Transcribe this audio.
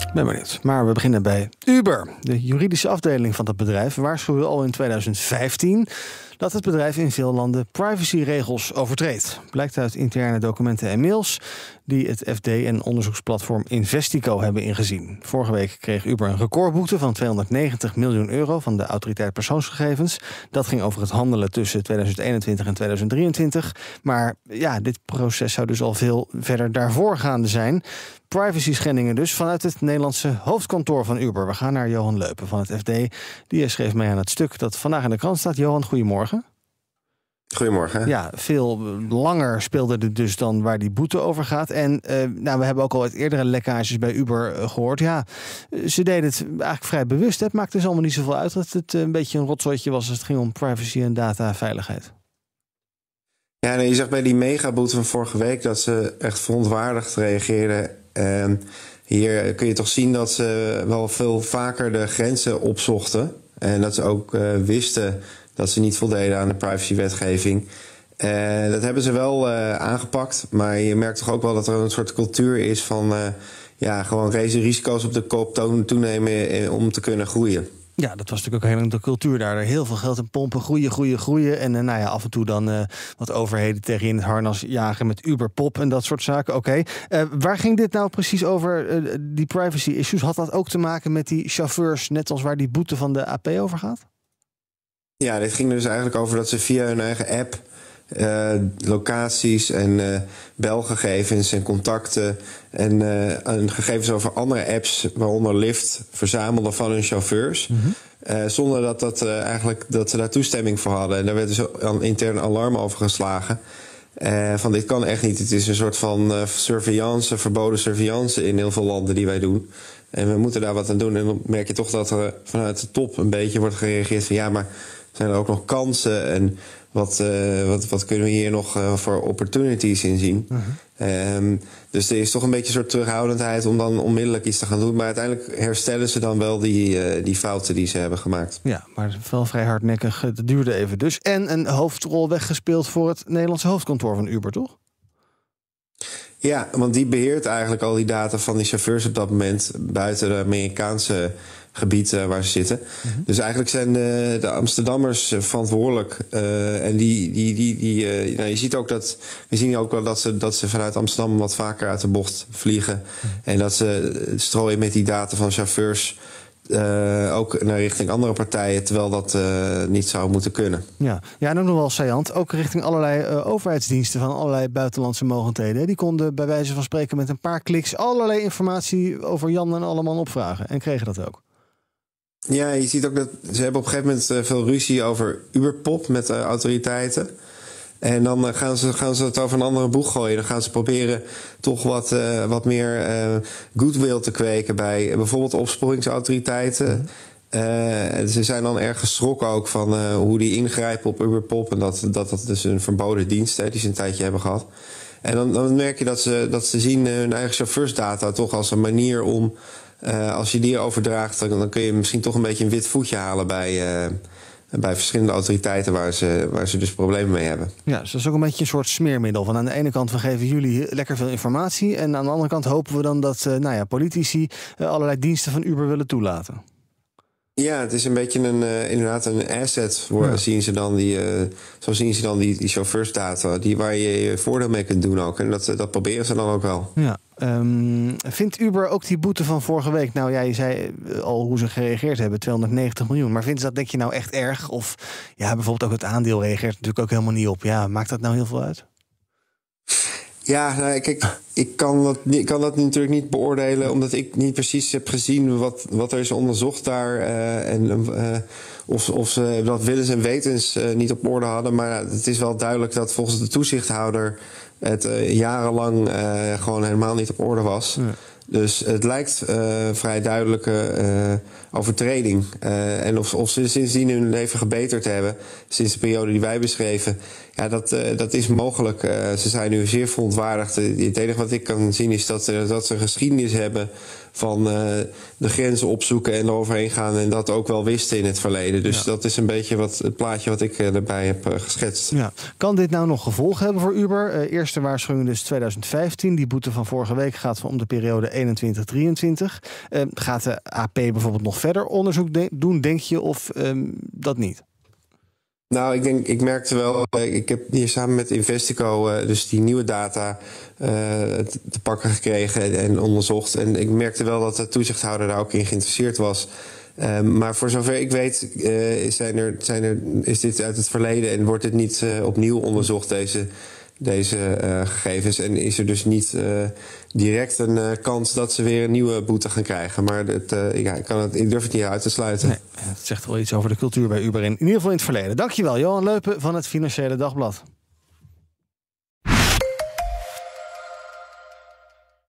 Ben benieuwd. Maar we beginnen bij Uber. De juridische afdeling van dat bedrijf waarschuwde al in 2015 dat het bedrijf in veel landen privacyregels overtreedt. Blijkt uit interne documenten en mails die het FD en onderzoeksplatform Investico hebben ingezien. Vorige week kreeg Uber een recordboete van €290 miljoen van de Autoriteit Persoonsgegevens. Dat ging over het handelen tussen 2021 en 2023. Maar ja, dit proces zou dus al veel verder daarvoor gaande zijn. Privacy schendingen dus vanuit het Nederlandse hoofdkantoor van Uber. We gaan naar Johan Leupen van het FD. Die schreef mee aan het stuk dat vandaag in de krant staat. Johan, goedemorgen. Goedemorgen. Ja, veel langer speelde dit dus dan waar die boete over gaat. En we hebben ook al uit eerdere lekkages bij Uber gehoord. Ja, ze deden het eigenlijk vrij bewust. Het maakt dus allemaal niet zoveel uit dat het een beetje een rotzooitje was als het ging om privacy en dataveiligheid. Ja, je zag bij die megaboete van vorige week dat ze echt verontwaardigd reageerden. Hier kun je toch zien dat ze wel veel vaker de grenzen opzochten. En dat ze ook wisten dat ze niet voldeden aan de privacywetgeving. Dat hebben ze wel aangepakt. Maar je merkt toch ook wel dat er een soort cultuur is van gewoon risico's op de kop toenemen om te kunnen groeien. Ja, dat was natuurlijk ook helemaal de cultuur daar. Er heel veel geld in pompen, groeien. En af en toe dan wat overheden tegen in het harnas jagen met Uber Pop en dat soort zaken. Oké. Waar ging dit nou precies over, die privacy issues? Had dat ook te maken met die chauffeurs, net als waar die boete van de AP over gaat? Ja, dit ging dus eigenlijk over dat ze via hun eigen app locaties en belgegevens en contacten en gegevens over andere apps, waaronder Lyft, verzamelden van hun chauffeurs. Mm-hmm. Zonder dat ze daar toestemming voor hadden. En daar werd dus een intern alarm over geslagen. Van dit kan echt niet. Het is een soort van surveillance, verboden surveillance in heel veel landen die wij doen. En we moeten daar wat aan doen. En dan merk je toch dat er vanuit de top een beetje wordt gereageerd van ja, maar zijn er ook nog kansen en wat kunnen we hier nog voor opportunities in zien? Uh-huh. Dus er is toch een beetje een soort terughoudendheid om dan onmiddellijk iets te gaan doen. Maar uiteindelijk herstellen ze dan wel die fouten die ze hebben gemaakt. Ja, maar wel vrij hardnekkig. Het duurde even dus. En een hoofdrol weggespeeld voor het Nederlandse hoofdkantoor van Uber, toch? Ja, want die beheert eigenlijk al die data van die chauffeurs op dat moment buiten de Amerikaanse gebied waar ze zitten. Mm-hmm. Dus eigenlijk zijn de Amsterdammers verantwoordelijk. En je ziet ook we zien ook wel dat ze vanuit Amsterdam wat vaker uit de bocht vliegen. Mm-hmm. En dat ze strooien met die data van chauffeurs ook naar richting andere partijen, terwijl dat niet zou moeten kunnen. Ja, en ook nog wel saillant, ook richting allerlei overheidsdiensten van allerlei buitenlandse mogendheden. Die konden bij wijze van spreken met een paar kliks allerlei informatie over Jan en alleman opvragen. En kregen dat ook. Ja, je ziet ook dat ze hebben op een gegeven moment veel ruzie over Uberpop met de autoriteiten. En dan gaan ze het over een andere boeg gooien. Dan gaan ze proberen toch wat meer goodwill te kweken bij bijvoorbeeld opsporingsautoriteiten. Ze zijn dan erg geschrokken ook van hoe die ingrijpen op Uberpop. En dat is een verboden dienst die ze een tijdje hebben gehad. En dan merk je dat ze zien hun eigen chauffeursdata toch als een manier om, als je die overdraagt, dan kun je misschien toch een beetje een wit voetje halen bij verschillende autoriteiten waar ze dus problemen mee hebben. Ja, dus dat is ook een beetje een soort smeermiddel. Van aan de ene kant, we geven jullie lekker veel informatie. En aan de andere kant hopen we dan dat politici allerlei diensten van Uber willen toelaten. Ja, het is een beetje inderdaad een asset. Zien ze dan die chauffeursdata, waar je je voordeel mee kunt doen ook. En dat proberen ze dan ook wel. Ja. Vindt Uber ook die boete van vorige week? Nou ja, je zei al hoe ze gereageerd hebben, 290 miljoen. Maar vindt ze dat, denk je, nou echt erg? Of ja, bijvoorbeeld ook het aandeel reageert natuurlijk ook helemaal niet op. Ja, maakt dat nou heel veel uit? Ja, kijk, ik kan dat natuurlijk niet beoordelen, omdat ik niet precies heb gezien wat er is onderzocht daar. Of ze dat willens en wetens niet op orde hadden. Maar het is wel duidelijk dat volgens de toezichthouder het jarenlang gewoon helemaal niet op orde was. Ja. Dus het lijkt vrij duidelijke overtreding. En of ze sindsdien hun leven gebeterd hebben, sinds de periode die wij beschreven, ja, dat is mogelijk. Ze zijn nu zeer verontwaardigd. Het enige wat ik kan zien is dat ze een geschiedenis hebben van de grenzen opzoeken en eroverheen gaan en dat ook wel wisten in het verleden. Dus dat is een beetje het plaatje wat ik erbij heb geschetst. Ja. Kan dit nou nog gevolgen hebben voor Uber? Eerste waarschuwing dus 2015. Die boete van vorige week gaat om de periode 2021-2023. Gaat de AP bijvoorbeeld nog verder onderzoek doen, denk je, of dat niet? Nou, ik merkte wel, ik heb hier samen met Investico dus die nieuwe data te pakken gekregen en onderzocht. En ik merkte wel dat de toezichthouder daar ook in geïnteresseerd was. Maar voor zover ik weet is dit uit het verleden en wordt dit niet opnieuw onderzocht, deze gegevens. En is er dus niet direct een kans dat ze weer een nieuwe boete gaan krijgen. Maar ik durf het niet uit te sluiten. Nee, het zegt wel iets over de cultuur bij Uber in ieder geval in het verleden. Dankjewel, Johan Leupen van het Financiële Dagblad.